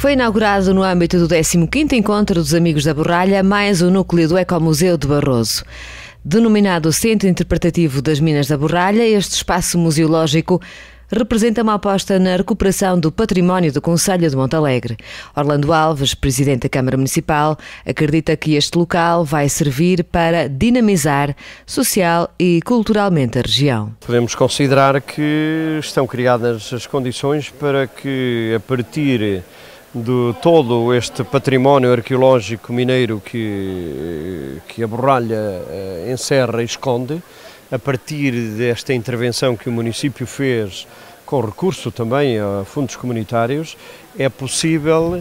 Foi inaugurado no âmbito do 15º Encontro dos Amigos da Borralha, mais o núcleo do Ecomuseu de Barroso. Denominado Centro Interpretativo das Minas da Borralha, este espaço museológico representa uma aposta na recuperação do património do concelho de Montalegre. Orlando Alves, presidente da Câmara Municipal, acredita que este local vai servir para dinamizar social e culturalmente a região. Podemos considerar que estão criadas as condições para que, a partir de todo este património arqueológico mineiro que a Borralha encerra e esconde, a partir desta intervenção que o município fez, com recurso também a fundos comunitários, é possível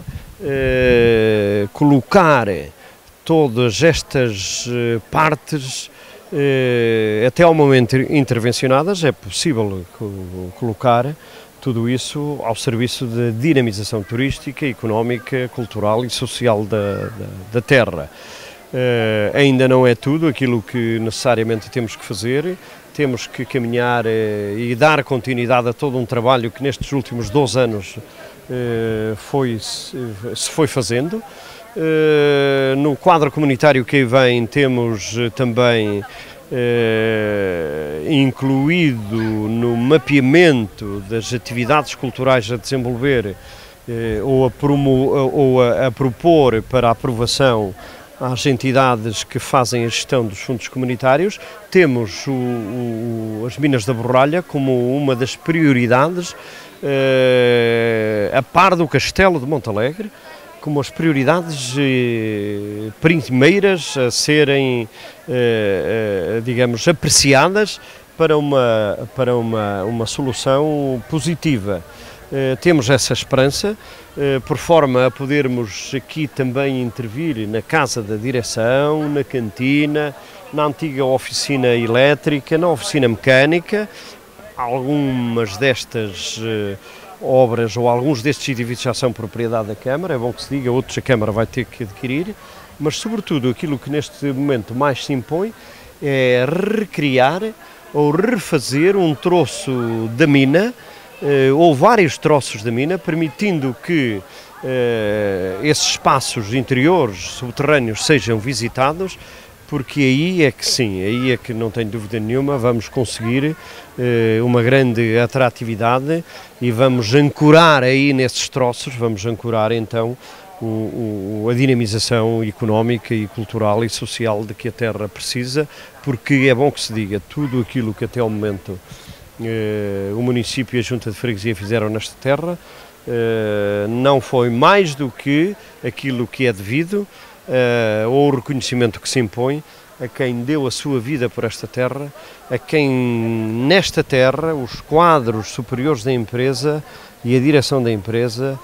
colocar todas estas partes, até ao momento intervencionadas, é possível colocar tudo isso ao serviço da dinamização turística, económica, cultural e social da terra. Ainda não é tudo aquilo que necessariamente temos que fazer, temos que caminhar e dar continuidade a todo um trabalho que nestes últimos 12 anos se foi fazendo. No quadro comunitário que aí vem temos também incluído no mapeamento das atividades culturais a desenvolver ou a propor para aprovação às entidades que fazem a gestão dos fundos comunitários, temos as Minas da Borralha como uma das prioridades, a par do Castelo de Montalegre, como as prioridades primeiras a serem, digamos, apreciadas para uma solução positiva. Temos essa esperança, por forma a podermos aqui também intervir na casa da direção, na cantina, na antiga oficina elétrica, na oficina mecânica. Algumas destas obras ou alguns destes edifícios já são propriedade da Câmara, é bom que se diga, outros a Câmara vai ter que adquirir, mas sobretudo aquilo que neste momento mais se impõe é recriar ou refazer um troço da mina, ou vários troços da mina, permitindo que esses espaços interiores, subterrâneos, sejam visitados, porque aí é que sim, aí é que não tenho dúvida nenhuma, vamos conseguir uma grande atratividade e vamos ancorar aí nesses troços, vamos ancorar então a dinamização económica e cultural e social de que a terra precisa, porque é bom que se diga, tudo aquilo que até ao momento o município e a Junta de Freguesia fizeram nesta terra não foi mais do que aquilo que é devido ou o reconhecimento que se impõe a quem deu a sua vida por esta terra, a quem nesta terra os quadros superiores da empresa e a direção da empresa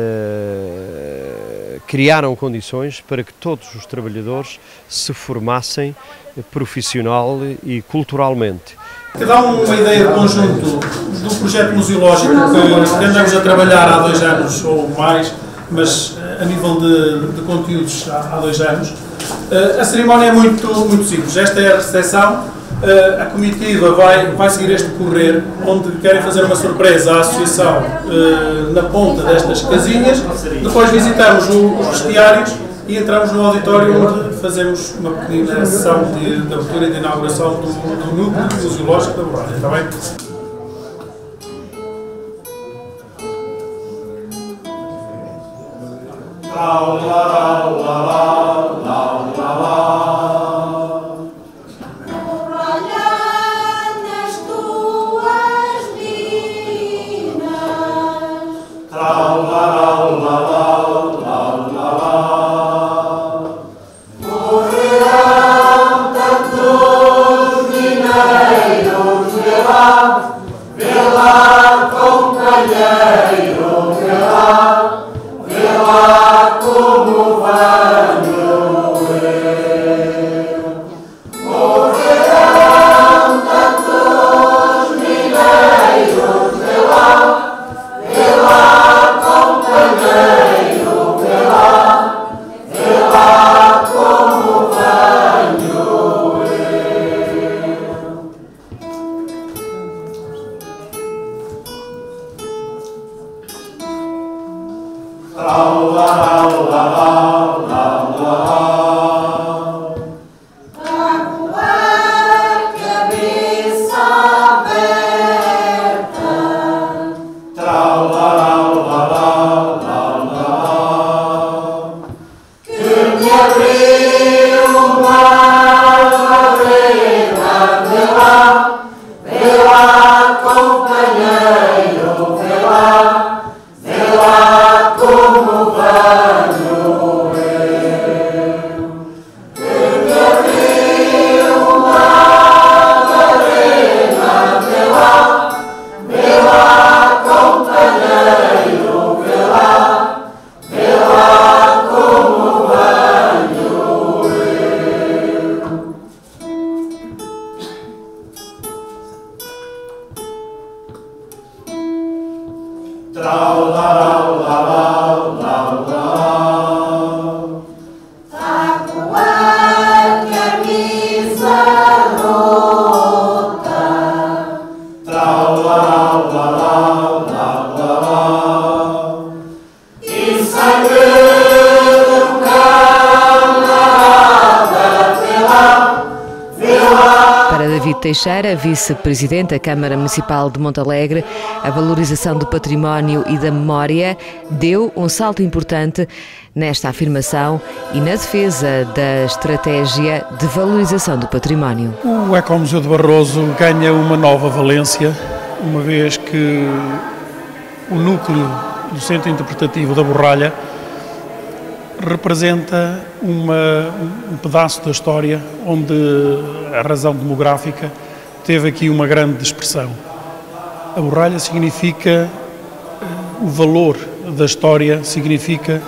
criaram condições para que todos os trabalhadores se formassem profissional e culturalmente. Que dá uma ideia de conjunto do projeto museológico que andamos a trabalhar há 2 anos ou mais, mas a nível de conteúdos há 2 anos. A cerimónia é muito simples. Esta é a recepção. A comitiva vai seguir este correr, onde querem fazer uma surpresa à associação na ponta destas casinhas. Depois visitamos os vestiários e entramos no auditório onde fazemos uma pequena sessão de abertura e de inauguração do núcleo museológico da Borralha. Está bem? Como vai Para David Teixeira, vice-presidente da Câmara Municipal de Montalegre, a valorização do património e da memória deu um salto importante nesta afirmação e na defesa da estratégia de valorização do património. O Ecomuseu de Barroso ganha uma nova valência, uma vez que o núcleo do Centro Interpretativo da Borralha representa um pedaço da história onde a razão demográfica teve aqui uma grande expressão. A Borralha significa o valor da história, significa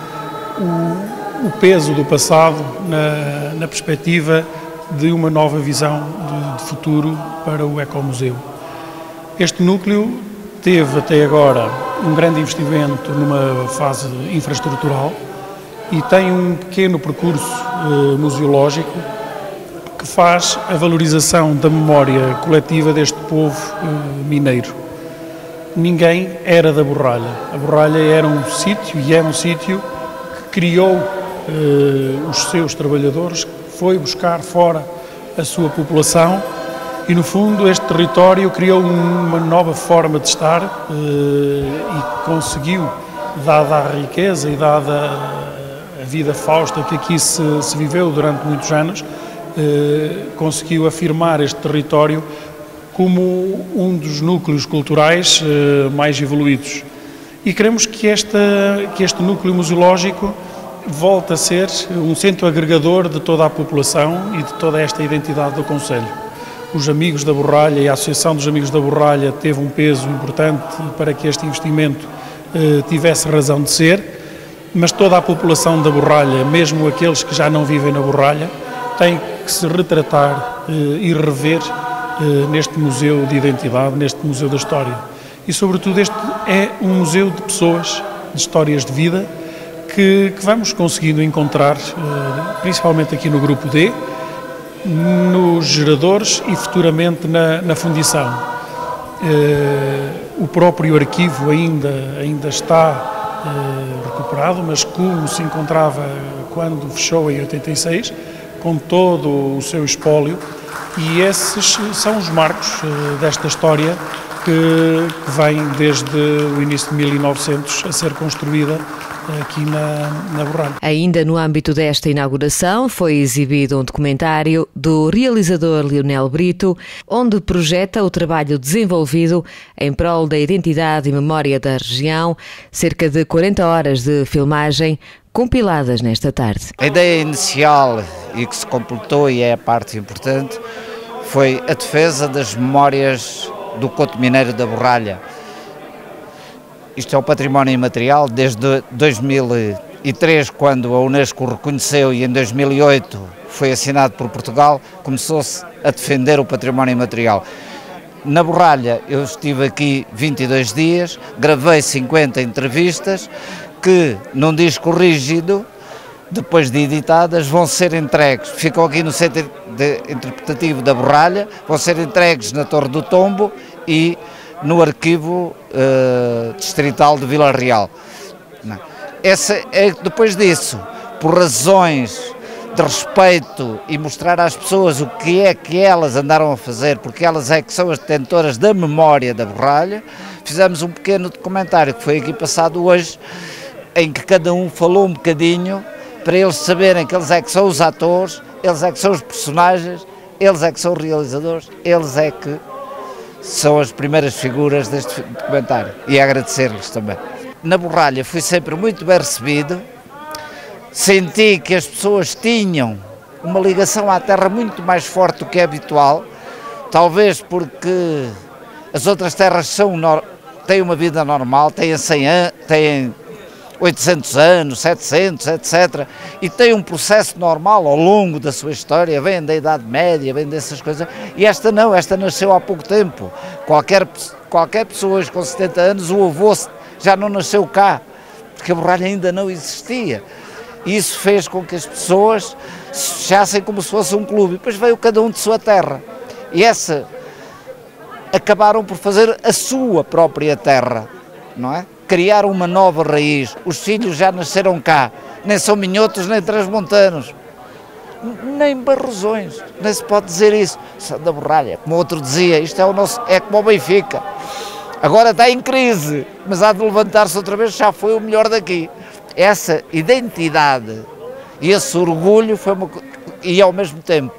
o peso do passado na perspectiva de uma nova visão de futuro para o Ecomuseu. Este núcleo teve até agora um grande investimento numa fase infraestrutural e tem um pequeno percurso museológico que faz a valorização da memória coletiva deste povo mineiro. Ninguém era da Borralha. A Borralha era um sítio e é um sítio que criou os seus trabalhadores, foi buscar fora a sua população e, no fundo, este território criou uma nova forma de estar e conseguiu, dada a riqueza e dada a vida fausta que aqui se viveu durante muitos anos, conseguiu afirmar este território como um dos núcleos culturais mais evoluídos. E queremos que este núcleo museológico volte a ser um centro agregador de toda a população e de toda esta identidade do concelho. Os Amigos da Borralha e a Associação dos Amigos da Borralha teve um peso importante para que este investimento tivesse razão de ser, mas toda a população da Borralha, mesmo aqueles que já não vivem na Borralha, tem que se retratar e rever neste museu de identidade, neste museu da história. E, sobretudo, este é um museu de pessoas, de histórias de vida, que vamos conseguindo encontrar, principalmente aqui no Grupo D, nos geradores e futuramente na fundição. O próprio arquivo ainda está recuperado, mas como se encontrava quando fechou em 86, com todo o seu espólio, e esses são os marcos desta história que vem desde o início de 1900 a ser construída aqui na Borralha. Ainda no âmbito desta inauguração foi exibido um documentário do realizador Leonel Brito, onde projeta o trabalho desenvolvido em prol da identidade e memória da região, cerca de 40 horas de filmagem compiladas nesta tarde. A ideia inicial e que se completou, e é a parte importante, foi a defesa das memórias do Couto Mineiro da Borralha. Isto é o património imaterial desde 2003, quando a Unesco o reconheceu, e em 2008 foi assinado por Portugal, começou-se a defender o património imaterial. Na Borralha eu estive aqui 22 dias, gravei 50 entrevistas que, num disco rígido, depois de editadas, vão ser entregues. Ficam aqui no Centro Interpretativo da Borralha, vão ser entregues na Torre do Tombo e no Arquivo Distrital de Vila Real. Depois disso, por razões de respeito e mostrar às pessoas o que é que elas andaram a fazer, porque elas é que são as detentoras da memória da Borralha, fizemos um pequeno documentário que foi aqui passado hoje, em que cada um falou um bocadinho, para eles saberem que eles é que são os atores, eles é que são os personagens, eles é que são os realizadores, eles é que são as primeiras figuras deste documentário, e agradecer-lhes também. Na Borralha fui sempre muito bem recebido, senti que as pessoas tinham uma ligação à terra muito mais forte do que é habitual, talvez porque as outras terras têm uma vida normal, têm 100 anos, têm 800 anos, 700, etc. E têm um processo normal ao longo da sua história, vêm da Idade Média, vêm dessas coisas, e esta não, esta nasceu há pouco tempo. Qualquer pessoa hoje com 70 anos, o avô já não nasceu cá, porque a Borralha ainda não existia. E isso fez com que as pessoas se achassem como se fosse um clube. E depois veio cada um de sua terra. E acabaram por fazer a sua própria terra, não é? Criar uma nova raiz. Os filhos já nasceram cá, nem são minhotos nem transmontanos, nem barrosões, nem se pode dizer isso. São da Borralha, como outro dizia, isto é como o Benfica. Agora está em crise, mas há de levantar-se outra vez, já foi o melhor daqui. Essa identidade e esse orgulho e ao mesmo tempo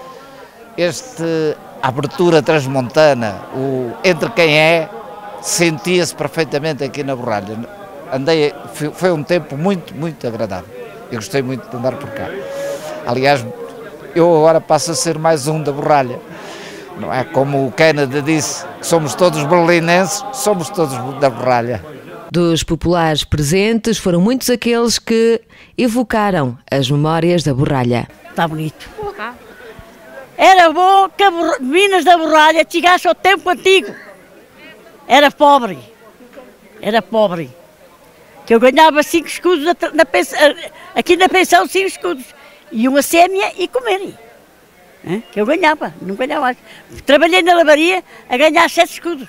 a abertura transmontana, entre quem é, sentia-se perfeitamente aqui na Borralha. Foi um tempo muito, muito agradável. Eu gostei muito de andar por cá. Aliás, eu agora passo a ser mais um da Borralha. Não é como o Kennedy disse, que somos todos berlinenses, somos todos da Borralha. Dos populares presentes, foram muitos aqueles que evocaram as memórias da Borralha. Está bonito. Era bom que a Minas da Borralha chegasse ao tempo antigo. Era pobre. Que eu ganhava 5 escudos aqui na pensão, 5 escudos. E uma sémia e comerem. Que eu ganhava, não ganhava mais. Trabalhei na lavaria a ganhar 7 escudos.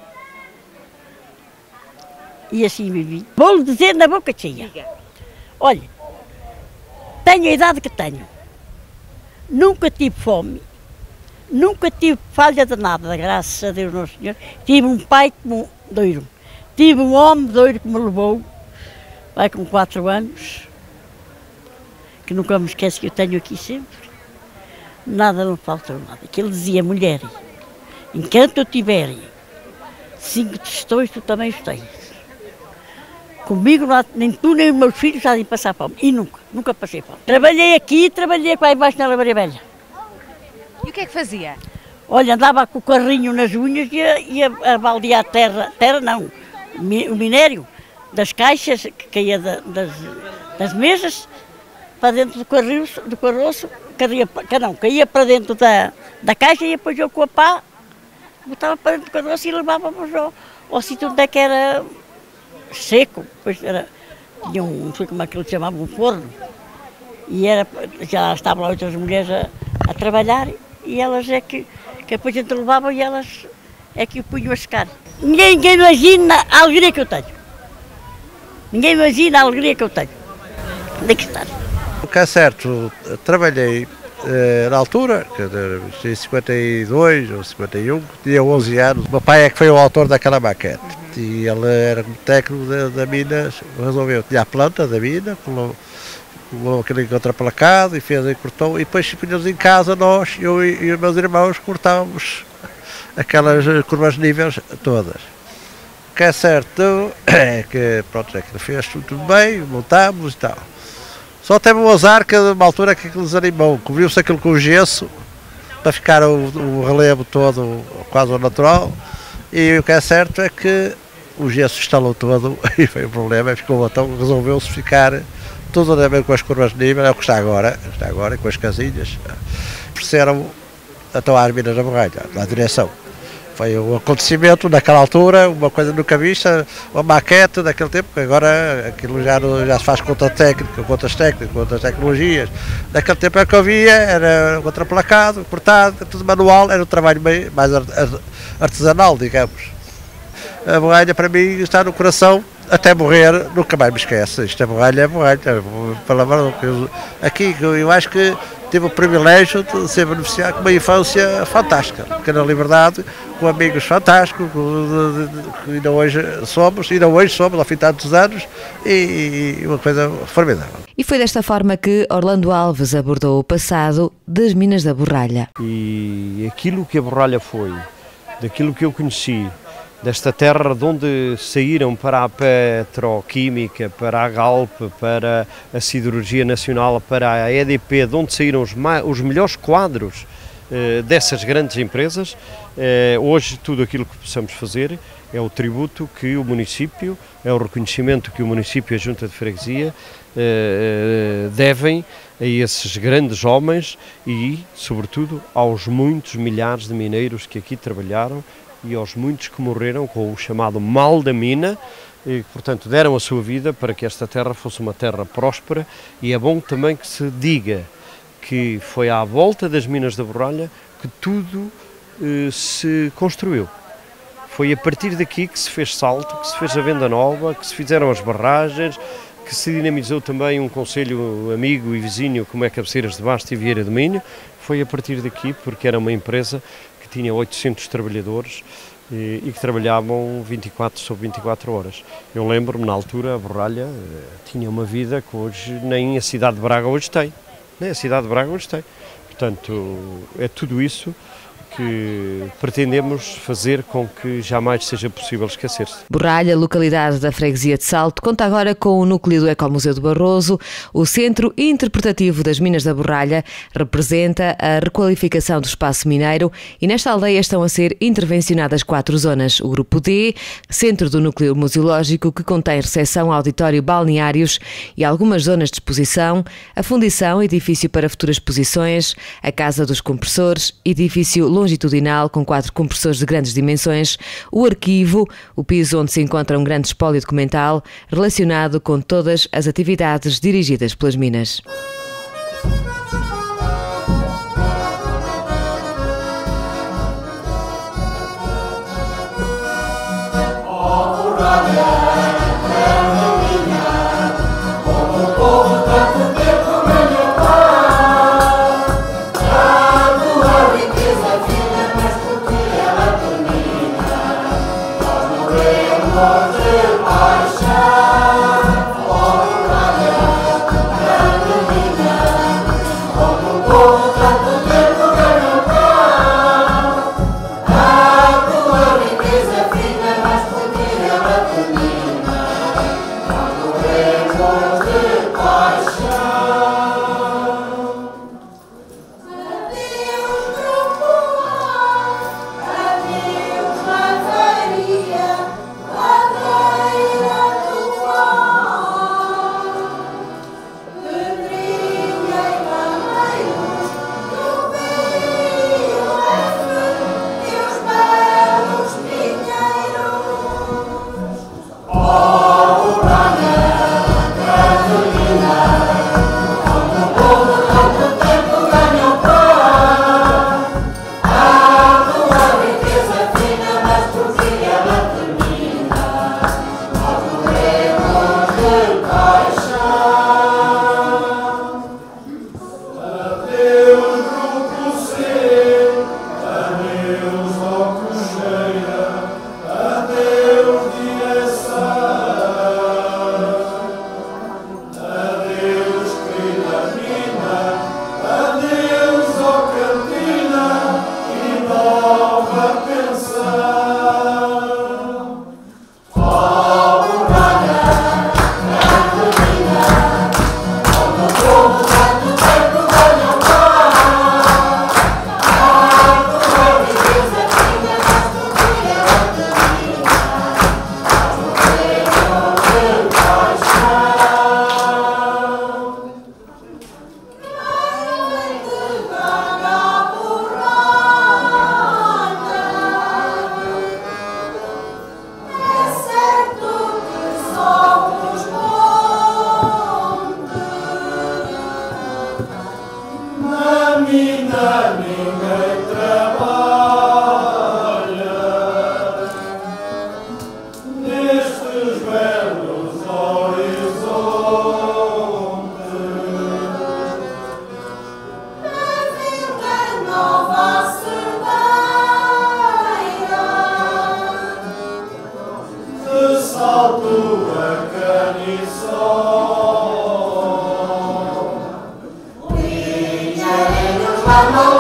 E assim vivi. Vou-lhe dizer na boca cheia. Olha, tenho a idade que tenho. Nunca tive fome. Nunca tive falha de nada, graças a Deus Nosso Senhor. Tive um pai que me doiro. Tive um homem doiro que me levou, vai com 4 anos, que nunca me esquece que eu tenho aqui sempre. Nada me faltou nada. Que ele dizia, mulher, enquanto eu tiver 5 tostões, tu também os tens. Comigo, nem tu nem os meus filhos sabem passar fome. E nunca passei fome. Trabalhei aqui, trabalhei lá embaixo na lavaria velha. E o que é que fazia? Olha, andava com o carrinho nas unhas e ia a baldear terra não, o minério das caixas que caía das mesas para dentro do carroço, caía para dentro da caixa e depois eu com a pá botava para dentro do carroço e levávamos ao sítio onde é que era seco, depois tinha não sei como é que ele chamava, um forno, e já estavam lá outras mulheres a trabalhar e elas é que depois a gente levava e elas é que o punham a secar. Ninguém imagina a alegria que eu tenho. Ninguém imagina a alegria que eu tenho. Tem que estar. O que é certo, trabalhei na altura, em 52 ou 51, tinha 11 anos. O meu pai é que foi o autor daquela maquete. E ele era um técnico da mina, resolveu, tinha a planta da mina, colou aquele contraplacado e fez e cortou, e depois punhamos em casa nós, eu e os meus irmãos, cortávamos aquelas curvas níveis todas. O que é certo é que, pronto, é que fez tudo bem, montámos e tal. Só teve um azar que, uma altura, que aquilo desanimou, cobriu-se aquilo com gesso, para ficar o relevo todo quase ao natural, e o que é certo é que o gesso instalou todo, e foi o problema, ficou, então resolveu-se ficar tudo a ver com as curvas de nível, é o que está agora, com as casinhas. Ofereceram então às minas da Borralha, na direção. Foi um acontecimento naquela altura, uma coisa nunca vista, uma maquete daquele tempo, que agora aquilo já se faz com outra técnica, com outras técnicas, com outras tecnologias. Naquele tempo é que havia, era contraplacado, cortado, tudo manual, era um trabalho mais artesanal, digamos. A Borralha para mim está no coração até morrer, nunca mais me esquece. Isto é borralha, palavra aqui eu acho que tive o privilégio de ser beneficiado com uma infância fantástica, pequena liberdade, com amigos fantásticos, que ainda hoje somos ao fim de tantos anos, e uma coisa formidável. E foi desta forma que Orlando Alves abordou o passado das Minas da Borralha. E aquilo que a Borralha foi, daquilo que eu conheci, desta terra de onde saíram para a petroquímica, para a Galp, para a Siderurgia Nacional, para a EDP, de onde saíram os melhores quadros dessas grandes empresas, hoje tudo aquilo que possamos fazer é o tributo que o município, é o reconhecimento que o município e a Junta de Freguesia devem a esses grandes homens e, sobretudo, aos muitos milhares de mineiros que aqui trabalharam e aos muitos que morreram com o chamado mal da mina, e que, portanto, deram a sua vida para que esta terra fosse uma terra próspera. E é bom também que se diga que foi à volta das Minas da Borralha que tudo se construiu. Foi a partir daqui que se fez Salto, que se fez a Venda Nova, que se fizeram as barragens, que se dinamizou também um concelho amigo e vizinho como é Cabeceiras de Basto e Vieira do Minho. Foi a partir daqui, porque era uma empresa que tinha 800 trabalhadores e que trabalhavam 24 sobre 24 horas. Eu lembro-me, na altura, a Borralha tinha uma vida que hoje nem a cidade de Braga hoje tem. Nem a cidade de Braga hoje tem. Portanto, é tudo isso que pretendemos fazer com que jamais seja possível esquecer-se. Borralha, localidade da freguesia de Salto, conta agora com o núcleo do Ecomuseu de Barroso. O Centro Interpretativo das Minas da Borralha representa a requalificação do espaço mineiro e nesta aldeia estão a ser intervencionadas 4 zonas. O Grupo D, centro do núcleo museológico, que contém recepção, auditório, balneários e algumas zonas de exposição, a fundição, edifício para futuras exposições, a Casa dos Compressores, edifício longitudinal com 4 compressores de grandes dimensões, o arquivo, o piso onde se encontra um grande espólio documental relacionado com todas as atividades dirigidas pelas minas. Nestes belos Vamos